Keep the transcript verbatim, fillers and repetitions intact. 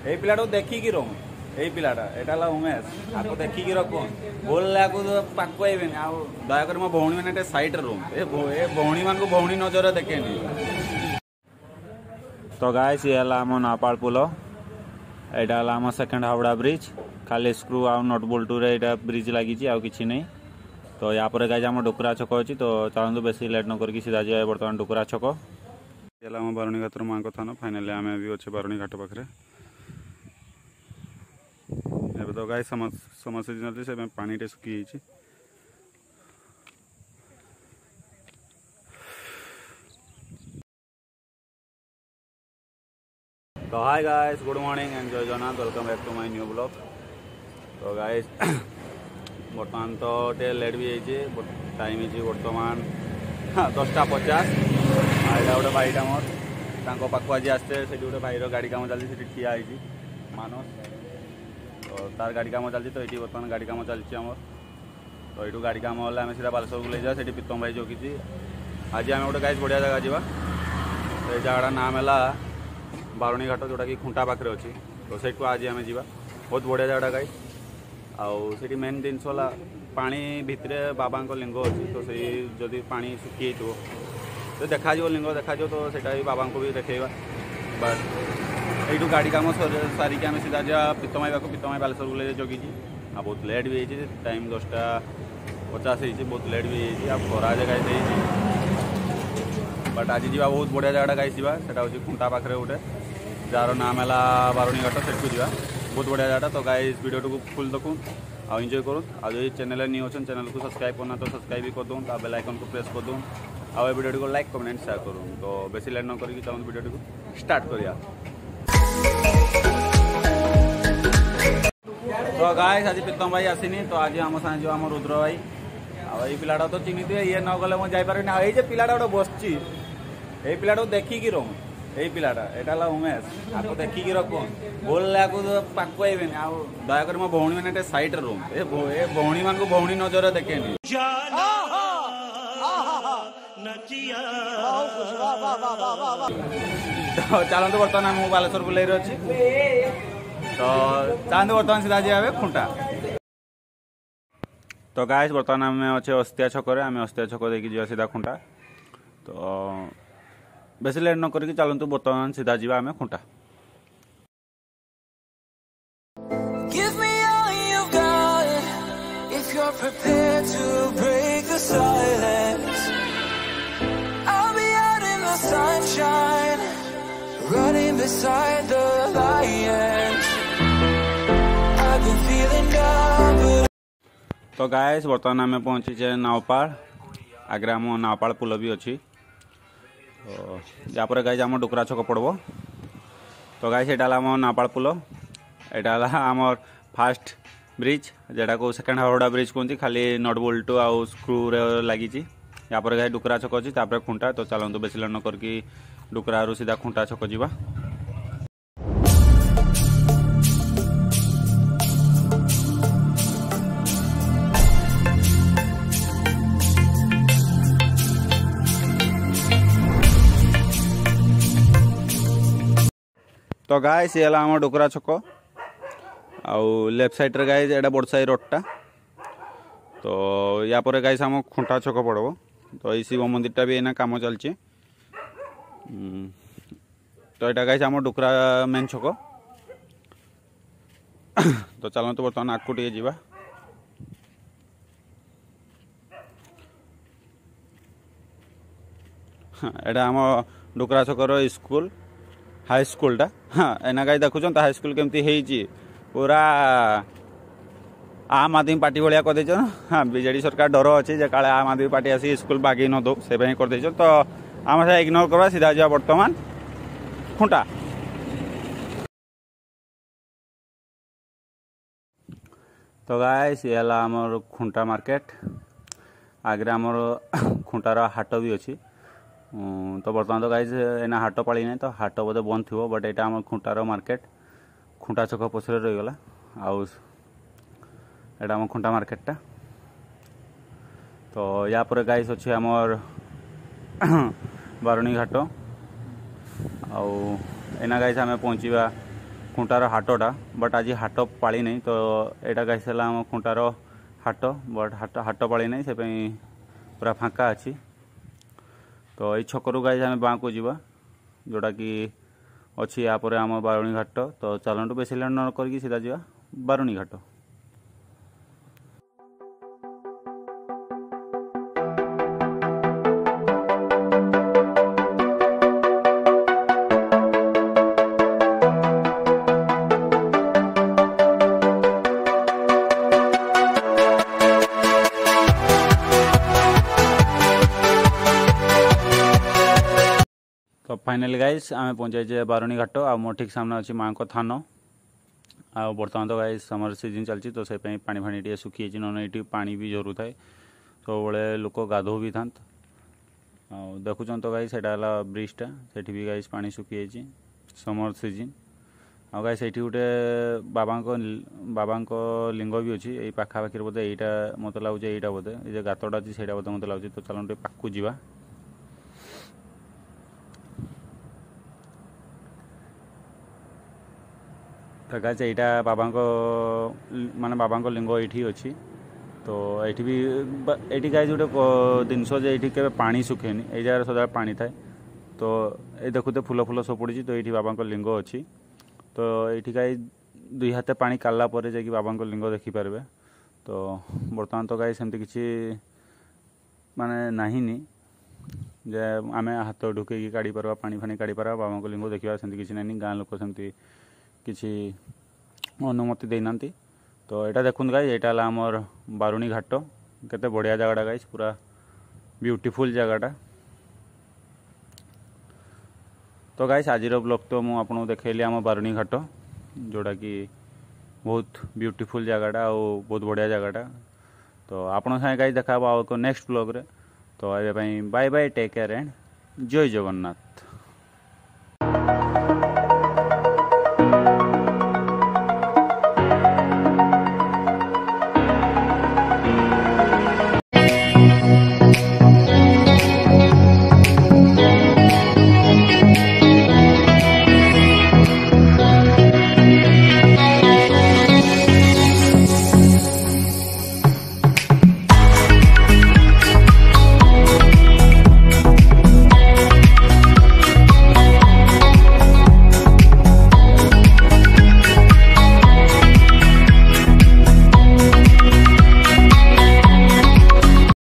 এই ପିଲାଟାକୁ ଦେଖିକି ରହୁ ଏଇ ପିଲାଟା ଏଇଟା ହେଲା ଉମେଶ ଆକୁ ଦେଖିକି ରଖୁ ବୋଲଲେ ଆକୁ ପାଖକୁ ଆଇବେନି ଆଉ ଦୟାକରି ମୋ ଭଉଣୀ ମାନେ ଟିକେ ସାଇଡରେ ରହୁ ଏ ଭଉଣୀ ମାନଙ୍କୁ ଭଉଣୀ ନଜରରେ ଦେଖେନି। तो गाइस ये है आम नापाल पुल यहाँ है आम सेकेंड हावड़ा ब्रिज खाली स्क्रू आ नट बोल्टू रे यहाँ ब्रिज लगी आ कि नहीं। तो या पर गाइस आम डुकुरा छक अच्छी तो चलते बेस लेट न करके सीधा जाए बर्तमान डुकुरा छक आम बारुणी घाटर माँ थाना फाइनाली आम भी अच्छे बारुणी घाट पाखे ए तो गाइस समर सीजन से पानी टे सुखी जाइए। तो hi guys good morning and जय Jagannath welcome back to my new blog. तो गाइस बर्तमान तो टे लेट भी जाइए टाइम है बर्तमान दसटा पचास यहाँ गोटे भाईटा मोर पाख आज आसते से गोटे भाईर गाड़ी काम चलती ठिया है मानस तो तार गाड़ी काम चलती तो ये बर्तमान गाड़ी काम चलती आम तो यू गाड़ी काम है आम सीधा बालेश्वर को ले जा से प्रीतम भाई जगी आज आम गोटे गाइस बढ़िया जगह जावा से जगह नाम है बारुणी घाट जोटा कि खुंटा पाखे अच्छी तो से आज आम जा बहुत बढ़िया जगह गाई आठी मेन जिनस पानी भितर बाबा लिंग अच्छी तो से जदि पानी सुखी तो देखा लिंग देखा तो सेटा भी बाबा को भी देखा बट यू गाड़ी काम सारिकी आम सीधा जा प्रीतम भाई प्रीतम भाई बालेश्वर को ले जगी आ बहुत लेट भी होती टाइम दसटा पचास हो बहुत लेट भी होती खरा जगह बट आज जा बहुत बढ़िया जगह गाई जा हूँ खुंटा पाखे गोटे जार नाम है बारुणी घाट से जा बहुत बढ़िया जगह। तो गाइस वीडियो को फुल देखूँ आ एंजॉय करूँ आ जो चैनल न्यू अच्छे चैनल को सब्सक्राइब करना तो सब्सक्राइब भी कर दूँ बेल आइकन को प्रेस कर दूँ आ वीडियो को लाइक कमेंट शेयर करूँ। तो बेसी लेट न करके चलते वीडियो को स्टार्ट करिया। तो गाइस आज प्रीतम भाई आसीनी तो आज आम साथ जो आम रुद्र भाई आई पिलाटा तो चिन्ह थे ये न गले मुझे जापारे पिलाटा गोटे बस ये पिलाटा देखिकी रहूँ यही पिलाटा यहाँ उमेश आपको देखिकी रखु बोलले आको पाखକୁ आइबेनी आ दयाकरी मो भौणी मैंने साइड रहूँ ए भौणी मान को भौणी नजर देखेनी। तो चलते बर्तमान आम बालेश्वर बुलाई अच्छी तो चलते बर्तमान सीधा जाए खुंटा। तो गाइस बर्तमान आम अच्छे अस्तिया छक आम अस्तिया छक देखिए जा सीधा खुंटा तो बेस लेट न करके चलतु बर्तमान सीधा जावा आम खुंटा। तो गाइस बर्तमान आम पहुंची नावपाड़ आगे आम नावपाड़ पुल भी अच्छी तो या पर गाइस आम डुकुरा छक पड़ब। तो गाइस यहाँ आम नावपाड़ पुल यहाँ आम फास्ट ब्रिज जेटा को सेकेंड हावड़ा ब्रिज कहते खाली नट बोल्टू आउ स्क्रू लगी या पर गाइस डुकुरा छक अच्छी तापर खुंटा। तो चलतु बेस लेट न करके डुकुरा सीधा खुंटा छक जा। तो गाइस ये आम डुकुरा छक आउ लेफ्ट साइड रे गाइस एटा बड़ साई रोडटा तो या पर गाइस आम खुंटा छक पड़ब। तो ये शिव मंदिरटा भी एना काम चलची तो यहाँ गाइस आम डुकुरा मेन छक। तो चलते बर्तमान आगू टे जा एटा आम डुकुरा छकर स्कूल हाई स्कूलटा हाँ एना गाई देखुन तो हाई स्कूल केमती है पूरा आम आदमी पार्टी भाया कर हाँ बीजेडी सरकार डर अच्छी जे काले आम आदमी पार्टी आसी स्कूल बागी न दो से कर तो आम से इग्नोर करवा सीधा जा बर्तमान खुंटा। तो गाइस ये आमर खुंटा मार्केट आगे आमर खुंटार हाट भी अच्छी तो बर्तमान तो गाइस एना हाट पाली ना तो हाट बोधे बंद थी बट यहाँ आम खुंटार मार्केट खुंटा छक पछरे रहीगला आउ एटा आम खुंटा मार्केटटा। तो या पर गाइस अच्छे आमर बारुणी घाट आउ एना गाइस आम पहुँचवा खुंटार हाटटा बट आज हाट पाली नहीं तो यहाँ गाइस है आम खुंटार हाट बट हाट हाट पाली नहीं से पूरा फांका अच्छी तो ये छकरू गाइस आम बाँ को जीवा जोटा कि अच्छी यापर आम बारुणी घाट तो चलतु बेसी लेट न करके सीधा जा बारुणी घाट। तो फाइनली गाइस आम पहुँचे बारुणी घाट आ मोर ठीक सामने अच्छी माँ को थान आ बर्तमान तो गाइस समर सीजन चलती तो से पानी फानी टे सुखी ना ये पानी भी झरू थाए सब बड़े लोक गाधो भी था देखुं तो गाइस सेटा ब्रिजटा से भी गाइस पानी सुखी जाइए समर सीजन आ गाइस ये गोटे बाबा बाबा लिंग भी अच्छी यही पाखापाखि बोधे यहाँ मत लगे यहाँ बोधे ये गातटा अच्छी से बोधे मत लगे तो चलो पाक जा तो गाइस यहाँ बाबा माने बाबा लिंग ये अच्छी तो ये भी ये गाइस गोटे जिनस ये पानी सुखेनि ये जगह सदा पानी थाए तो ये देखुते फूल फूल सब पड़ी तो ये बाबा लिंग अच्छी तो ये गाइस दुई हाथ पानी काला पर जाकि बाबा लिंग देखिपारे तो बर्तमान तो गाइस सेमती किसी माने नाहीनी जे आम हाथ ढुके काढ़ी पार्बा पानी फानी काढ़ी पार्बा बाबा लिंग देखा सेमती किसी नानी गाँ लोक सेमती किसी अनुमति देना तो यहाँ देखुन गाइस यहाँ आमर बारुणी घाट केते बढ़िया जगह गाइस पूरा ब्यूटीफुल जगहटा तो गाइस आज ब्लॉग तो मुझे आपको देखली आम बारुणी घाट जोड़ा कि बहुत ब्यूटीफुल जगहटा और बहुत बढ़िया जगहटा तो आपन सागे गाइस देखा नेक्स्ट ब्लॉग रे तो ये bye bye take care and जय जगन्नाथ।